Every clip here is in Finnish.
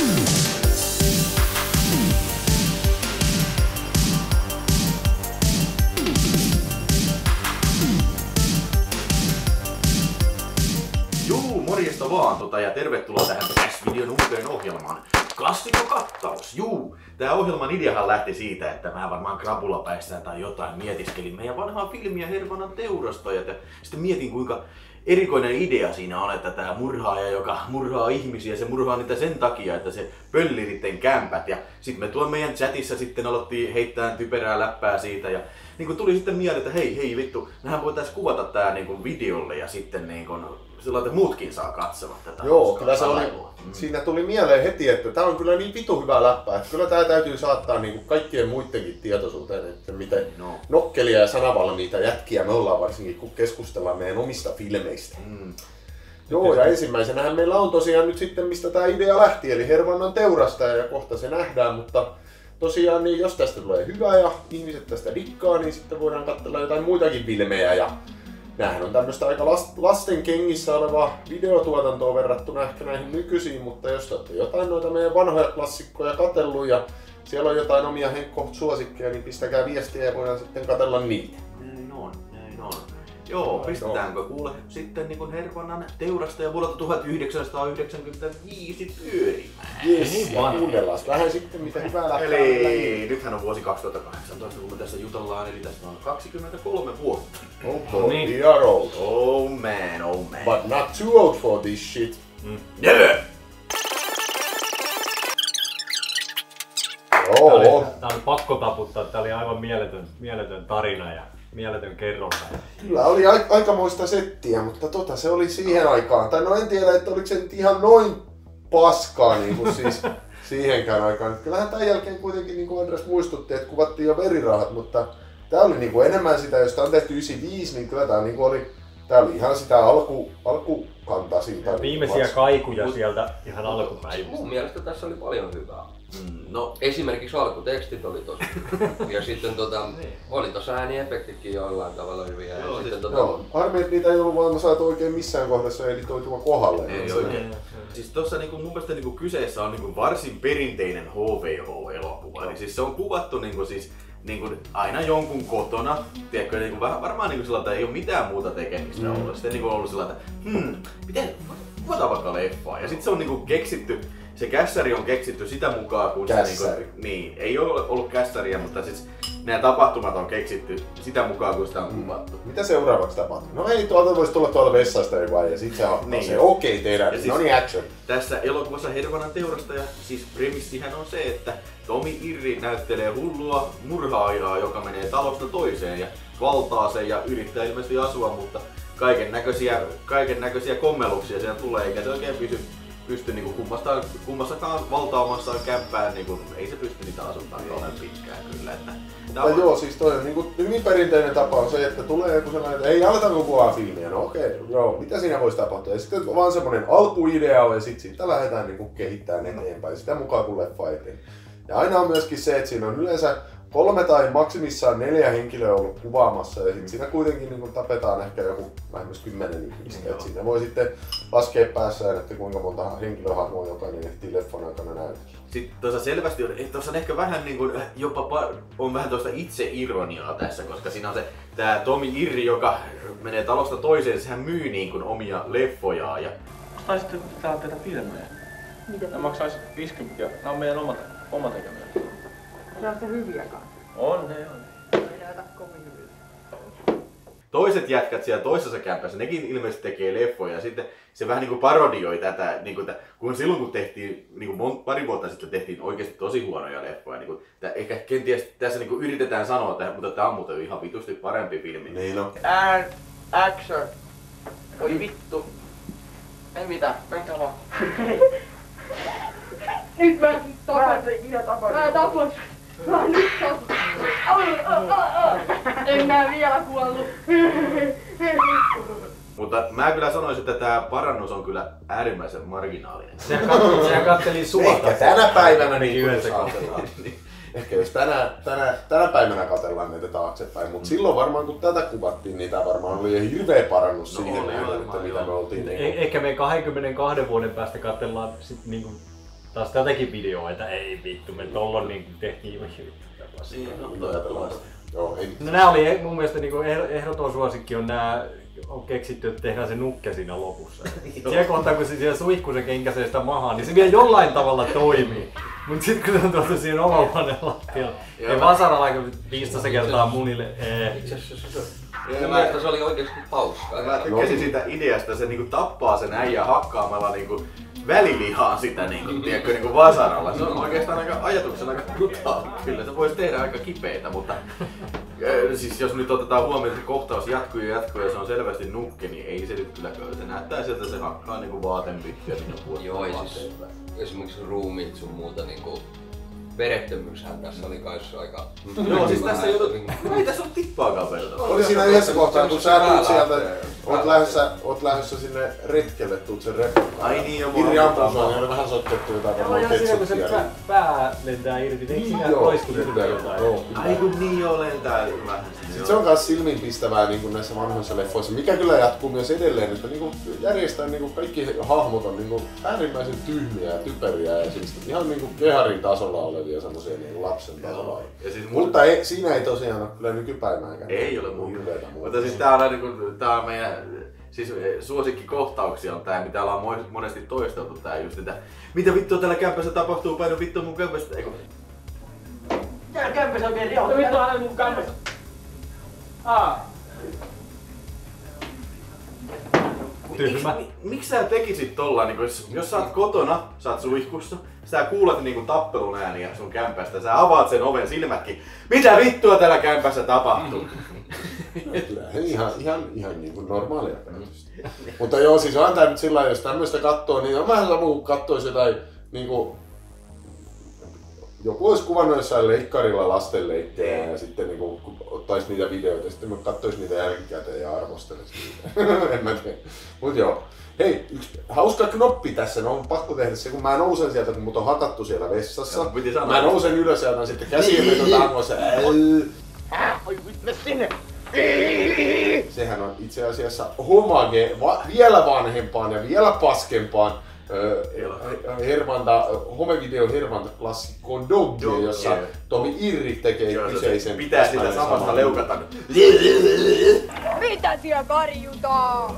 Morjesta vaan ja tervetuloa tähän videon uuteen ohjelmaan. Klassikkokattaus, Tää ohjelman ideahan lähti siitä, että mä varmaan krapulapäissään tai jotain mietiskelin meidän vanhaa filmiä Hervannan teurastajat ja sitten mietin kuinka erikoinen idea siinä on, että tää murhaaja, joka murhaa ihmisiä, se murhaa niitä sen takia, että se pölli niiden kämpät. Ja sitten me tuolla meidän chatissa sitten alettiin heittää typerää läppää siitä ja niin tuli sitten mieleen, että hei vittu, mehän voitais kuvata tää niin videolle ja sitten niin sillä että muutkin saa katsoa tätä. Joo, kyllä se oli. Siinä tuli mieleen heti, että tää on kyllä niin vitu hyvä läppä, että kyllä tää täytyy saattaa niin kaikkien muidenkin tietoisuuteen, että miten nokkelia ja sanavalmiita jätkiä me ollaan varsinkin, kun keskustellaan meidän omista filmeistä. Joo, ja ensimmäisenähän meillä on tosiaan nyt sitten, mistä tää idea lähti, eli Hervannan teurastaja, ja kohta se nähdään, mutta tosiaan niin jos tästä tulee hyvä ja ihmiset tästä dikkaa, niin sitten voidaan katsella jotain muitakin filmejä. Ja näähän on tämmöistä aika lasten kengissä olevaa videotuotantoa verrattuna ehkä näihin nykyisiin, mutta jos olette jotain noita meidän vanhoja klassikkoja katsellut ja siellä on jotain omia suosikkeja, niin pistäkää viestiä ja voidaan sitten katsella niitä. Näin on. Joo, pistetäänkö kuule sitten niin Hervannan teurastaja vuodelta 1995 pyörimään? Jes, ja kuunnellaan vähän sitten mitä hyvää lähtee. Eli nythän on vuosi 2018, kun me tässä jutellaan, eli tästä on 23 vuotta. Oh boy, we are old. Oh man. But not too old for this shit. Yeah! Tää oli pakko taputtaa, tää oli aivan mieletön tarina ja mieletön kerronta. Kyllä oli aikamoista settiä, mutta se oli siihen aikaan. Tai no en tiedä, että oliko se nyt ihan noin paskaa niin kuin siis siihenkään aikaan. Kyllähän tämän jälkeen kuitenkin, niin kuin Andres muistutti, että kuvattiin jo verirahat, mutta tää oli niin kuin enemmän sitä, jos tää on tehty 95, niin kyllä tää niin kuin tää oli ihan sitä alkukantaa siitä. Viimeisiä kaikuja sieltä ihan alkupäivistä. Mun mielestä tässä oli paljon hyvää. No esimerkiksi alkutekstit oli tosi ja sitten oli tossa ääniefektitkin jollain tavalla hyviä. Joo, harmi, että niitä ei ollut vaan saatu oikein missään kohdassa editoitua kohdalle. Ei oikein. Siis tossa mun mielestä kyseessä on varsin perinteinen HVH-elokuva. Eli siis se on kuvattu aina jonkun kotona, tiedätkö, varmaan sillä, että ei ole mitään muuta tekemistä ollut. Sitten on ollut sillä, että miten kuvataan vaikka leffaa. Ja sitten se on keksitty, se kässäri on keksitty sitä mukaan, kun se ei ole ollut kässäriä, mutta siis nämä tapahtumat on keksitty sitä mukaan, kun sitä on kuvattu. Mitä seuraavaksi tapahtuu? No ei, tuolta voisi tulla tuolta vessasta joku ja sit se on se okei tehdään. Siis no niin, action. Tässä elokuvassa Hervannan teurastaja, siis premissihän on se, että Tomi Irri näyttelee hullua murhaajaa, joka menee talosta toiseen ja valtaa sen ja yrittää ilmeisesti asua, mutta kaiken näköisiä kommelluksia siellä tulee, eikä se oikein pysty kummassakaan valtaamassaan kämppään, ei se pysty niitä asuntaan kauhean pitkään kyllä. Joo, siis toi on hyvin perinteinen tapa on se, että tulee joku sellainen, että ei aletaanko kuvaa filmiä, no okei, joo, mitä siinä voisi tapahtua? Ja sitten vaan semmonen alkuidea ja sitten siitä lähdetään kehittämään eteenpäin sitä mukaan kun leffa eteen. Ja aina on myöskin se, että siinä on yleensä 3 tai maksimissaan 4 henkilöä ollut kuvaamassa ja sitten siinä kuitenkin tapetaan ehkä joku vähemmän 10 ihmistä. Et siinä voi sitten laskea päässään, että kuinka monta henkilöhahmoa jokainen ehtii leffan aikana näyttää. Sitten tuossa selvästi on, että tuossa on ehkä vähän jopa on vähän tuosta itseironiaa tässä, koska siinä on se tää Tomi Irri, joka menee talosta toiseen, sehän myy omia leffojaan. Ja taisitte pitää tehdä filmejä. Mitä? Ne maksaisi 50. Nämä on meidän oma tekeminen. Se on se hyviä kanssa. On, ne on. Ei näytä kovin hyviltä. Toiset jätkät siellä toisessa kämpässä, nekin ilmeisesti tekee leffoja ja sitten se vähän parodioi tätä, kun silloin kun tehtiin, pari vuotta sitten tehtiin oikeasti tosi huonoja leffoja. Ehkä kenties tässä yritetään sanoa, mutta tämä on muuten ihan vitusti parempi filmi. Niin on. Action. Oi vittu. Ei mitään, menkää vaan. Nyt mä tapan. Mä tapan. Mä nyt tapan. En mä vielä kuollut. Mutta mä kyllä sanoisin, että tämä parannus on kyllä äärimmäisen marginaalinen. Sehän katteli suota. Ehkä tänä päivänä niin Ehkä jos tänä päivänä katsellaan näitä taaksepäin, mutta silloin varmaan kun tätä kuvattiin, niin tämä varmaan oli hirveä parannus siihen nähden, että mitä me oltiin. Ehkä me 22 vuoden päästä katsellaan sit taas tätäkin videoa, että ei vittu, me tollon niin tehtiin No nää oli mun mielestä niinku ehdoton suosikki on nää on keksitty, että tehdään se nukke siinä lopussa. Siellä kohtaa kun se siellä suihkussa kenkäsee sitä mahaa, niin se vielä jollain tavalla toimii. Mut sit kun se on tuotu siinä omahuoneen lattialla, ja vasaralla aika 15 kertaa munille. Se oli oikeesti hauskaa. Mä tykkäsin siitä ideasta, se niinku tappaa sen äijän hakkaamalla niinku välilihaa sitä niinku vasaralla. Se on oikeastaan ajatuksena aika brutaali. Kyllä se voisi tehdä aika kipeitä, mutta siis jos nyt otetaan huomioon, että se kohtaus jatkuu ja se on selvästi nukke, niin ei se nyt kyllä se näyttää siltä, että se hakkaa niinku vaatenpittiä niinku joo, siis esimerkiksi ruumiit sun muuta niinku verettömyyshän tässä oli kanssa aika... Joo, siis tässä ei tässä ole tippaakaan verta. Oli siinä yhdessä kohtaa, kun sä tulet sieltä, oot lähdössä sinne retkelle, tuut sen reppukaan. Ai niin, jo Irri Ampusoon, oli vähän sotkettu jotain varmaan siinä kun se pää lentää irti, niin eikö siinä roiskunut jotain? Ai kun niin joo, lentää vähän. Sitten se on kans silmiinpistävää niin näissä vanhoissa leffoissa, mikä kyllä jatkuu myös edelleen, että niin järjestään niin kaikki hahmot on niin äärimmäisen tyhmiä ja typeriä ja siis ihan niin keharin tasolla olevia semmosia niin lapsen tasolla. Siis mutta siinä ei tosiaan ole kyllä nykypäiväänkään. Ei ole muuta. Mutta siis tää on, tää on meidän suosikkikohtauksia on tää, mitä ollaan monesti toisteltu tää just, että mitä vittua täällä kämpässä tapahtuu, paino vittua mun kämpästä, eikö? Täällä kämpässä on vielä joo. No vittu aina mun kämpässä. Miksi sä tekisit tolla, niin jos sä oot kotona, sä oot suihkussa, sä kuulet niin tappelun ääniä sun kämpästä, sä avaat sen oven silmätkin. Mitä vittua täällä kämpässä tapahtuu? Ihan niin kuin normaalia käytöstä. Mutta joo, siis on tää nyt sillä jos tämmöistä kattoo, niin on vähän sama kuin kattois jotain niinku... Joku olisi kuvannut jossain leikkarilla lastenleikkejä ja sitten niinku ottais niitä videoita ja sitten mä kattois niitä jälkikäteen ja arvostelis niitä. En mä tiedä. Mut joo. Hei, yksi hauska knoppi tässä, no on pakko tehdä se, kun mä nousen sieltä, kun mut on hakattu siellä vessassa. Mä nousen ylös ja otan sitten käsiä meitä tangossa. Oi mene sinne! Sehän on itse asiassa homage, vielä vanhempaan ja vielä paskempaan homevideo hervanta klassikkoon Doggie, jossa Tomi Irri tekee kyseisen. Pitää sitä samasta leukata. Mitä siellä karjutaan?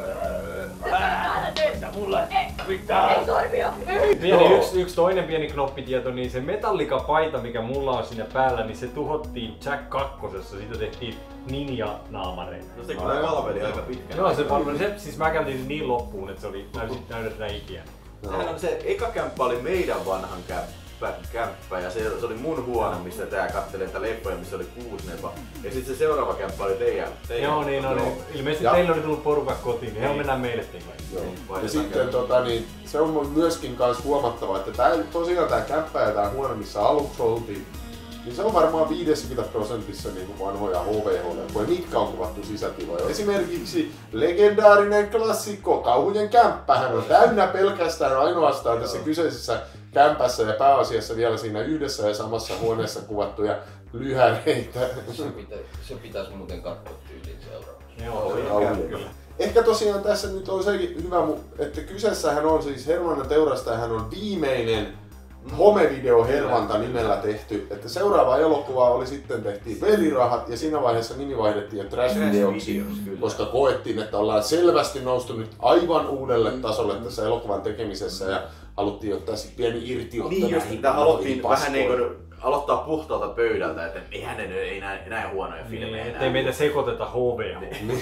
Älä tee sitä mulle! Mitä? Ei sormia! Yksi toinen pieni knoppitieto, niin se Metallica-paita, mikä mulla on siinä päällä, niin se tuhottiin Jack 2. Siitä tehtiin ninja-naamareita. No se kyllä palveli aika pitkään. Joo, se palveli. Siis mä käytin niin loppuun, että se oli näytetään ikiä. Se eka kämppä oli meidän vanhan kämppä ja se oli mun huone, missä tää kattelee näitä leffoja, missä oli 6 nepa. Ja sitten se seuraava kämppä oli teidän. Joo, niin oli. Ilmeisesti teillä oli tullut porukat kotiin, niin he mennään meille tekemään. Ja sitten se on myöskin kans huomattava, että tosiaan tää kämppä ja tää huone, missä aluksi oltiin, niin se on varmaan 50% niin vanhoja HV-leffoja, mitkä on kuvattu sisätiloja. Esimerkiksi legendaarinen klassikko Kauhujen kämppähän on täynnä pelkästään ainoastaan tässä kyseisessä kämpässä ja pääasiassa vielä siinä yhdessä ja samassa huoneessa kuvattuja lyhäreitä. Se pitäisi muuten katsoa tyyliin seuraavaksi. Joo, ehkä tosiaan tässä nyt on sekin hyvä, että kyseessähän on siis Hermanna Teurastajahan on viimeinen homevideo Hervanta nimellä tehty, että seuraava elokuva oli sitten tehtiin Velirahat ja siinä vaiheessa nimi vaihdettiin Trash-videoksi, koska koettiin, että ollaan selvästi noustu nyt aivan uudelle tasolle tässä elokuvan tekemisessä ja haluttiin ottaa sitten pieni irtiotto niin just, että haluttiin vähän niin kuin aloittaa puhtaalta pöydältä, että eihän ne ei näin huonoja filmejä. Ettei meitä sekoiteta HV.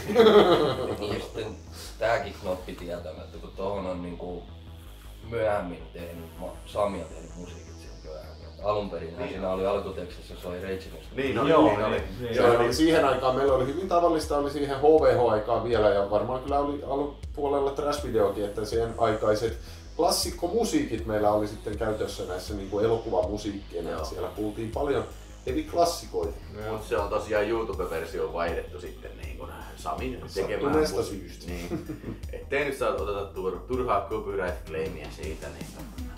Ja sitten tääkin knoppi tietämättä, kun tohon on niinku myöhemmin tehnyt, Sami on tehnyt musiikit siihen myöhemmin. Alun perin siinä oli alkutekstissä, se oli Rage Against the Machine. Niin oli. Siihen aikaan meillä oli hyvin tavallista, oli siihen HVH-aikaan vielä ja varmaan kyllä oli alkupuolella trash-videokin, että siihen aikaiset klassikkomusiikit meillä oli sitten käytössä näissä niin kuin elokuvamusiikkeina ja siellä kuultiin paljon heavy klassikoita. Mutta se on tosiaan YouTube-versio vaihdettu sitten niin kuin Samin tekemään musiikista syystä. Niin. Ettei nyt saa oteta turhaa copyright-claimia siitä. Niin.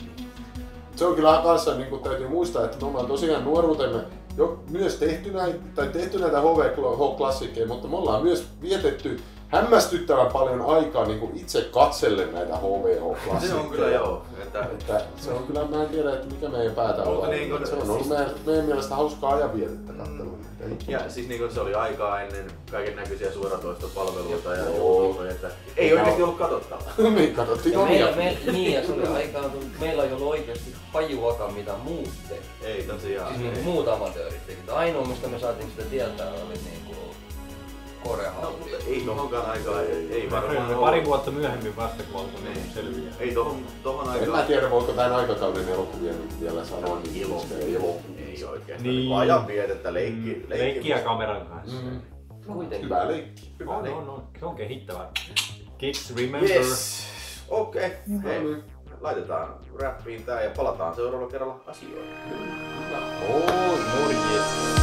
Se on kyllä kanssa, niin kuin täytyy muistaa, että me ollaan tosiaan nuoruutemme jo myös tehty näitä HV-klassikkeja, mutta me ollaan myös vietetty hämmästyttävän paljon aikaa niin itse katsellen näitä HVH-klassikkeja. Se on kyllä joo. Että se on kyllä, mä en tiedä, että mikä meidän päätä on. Niin, se on ollut meidän mielestä hauskaa ajanvietettä kattelua. Ja siis niin se oli aikaa ennen kaiken näköisiä suoratoistopalveluita ja julkaisuja, että ei oikeesti ollut katsottavaa. Niin, katsottiin omia. Niin, ja se oli aikaan, kun meillä ei ollut oikeesti hajuakaan mitä muut teki. Ei tosiaan. Siis muut amatöörit teki. Ainoa mistä me saatiin sitä tietää oli niinku Korehalli. No, mutta ei tohonkaan aikaa, ei varmaan pari vuotta myöhemmin vasta kun alkoi selviää. Ei tohon aikaan. En mä tiedä, voiko tämän aikakauden elokuvia nyt vielä sanoa. Ei oikeastaan. Niin. Ajanvietettä, leikkiä kameran kanssa. Hyvä leikki. No, se on kehittävä. Kids remember. Yes. Okei. Hei, laitetaan rappiin tää ja palataan seuraavalla kerralla asioihin. Morjes.